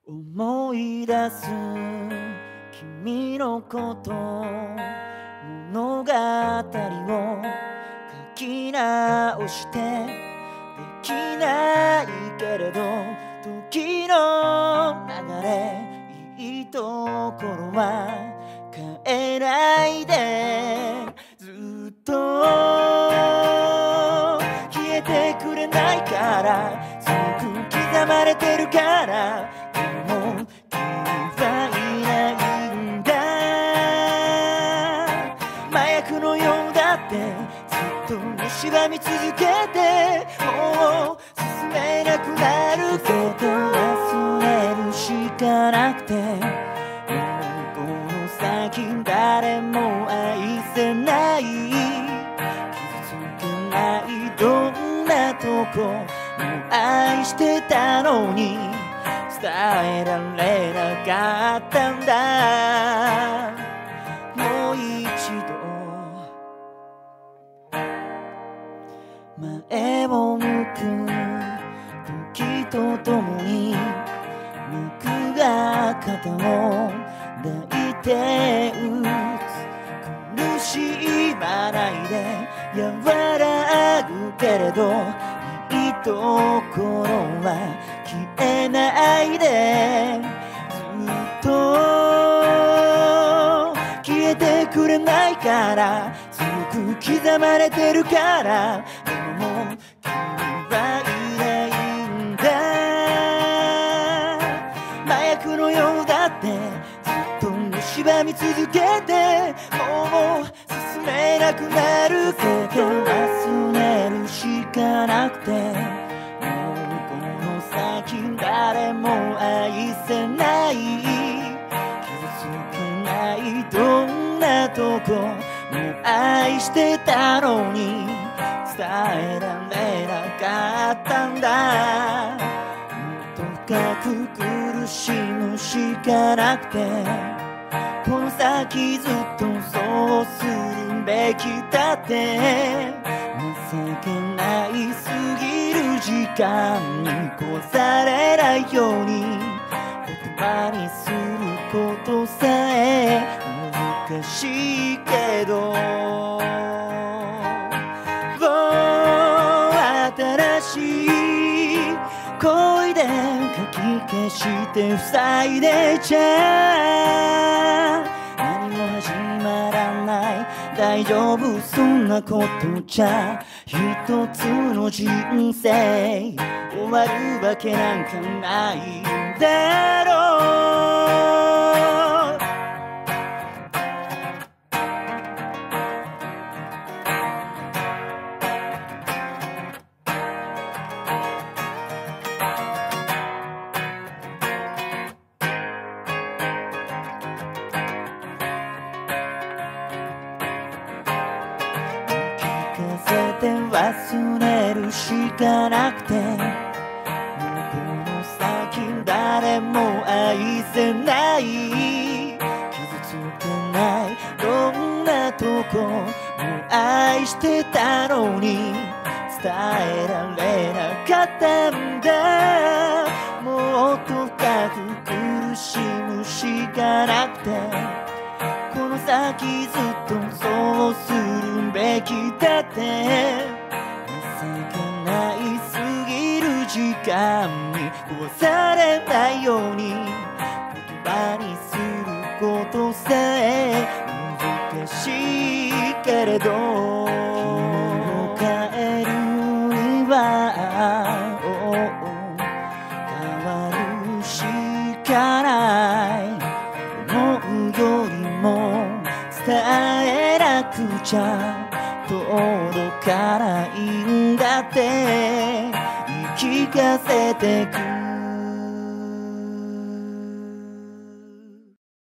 思い出す君のこと物語を書き直してできないけれど時の流れいいところは変えないでずっと消えてくれないから強く刻まれてるからでも君はいないんだ麻薬のようだってずっと蝕み続けてもう進めなくなるけど忘れるしかなくてもうこの先誰も愛せない傷つけないどんなとこも愛してたのに伝えられなかったんだもう一度前を向く時とともに脈が肩を抱いて打つ苦しまないで和らぐけれどいいところは消えないでずっと消えてくれないから強く刻まれてるからでももう君はいないんだ麻薬のようだってずっと蝕み続けてもう進めなくなるけど忘れるしかなくてもうこの先誰も愛せない傷つけないどんなとこも愛してたのに伝えられなかったんだもっと深く苦しむしかなくてこの先ずっとそうするべきだって情けないすぎる時間に壊されないように言葉にすることさえ難しいけど新しい恋でかき消して塞いでちゃ何も始まらない大丈夫そんなことじゃ一つの人生終わるわけなんかないんだろう忘れるしかなくてもうこの先誰も愛せない傷つけないどんなとこも愛してたのに伝えられなかったんだもっと深く苦しむしかなくてこの先ずっとそうするべきだって情けないすぎる時間に壊されないように言葉にすることさえ難しいけれど君を変えるには変わるしかない思うよりも伝えなくちゃ届かないんだって言い聞かせてく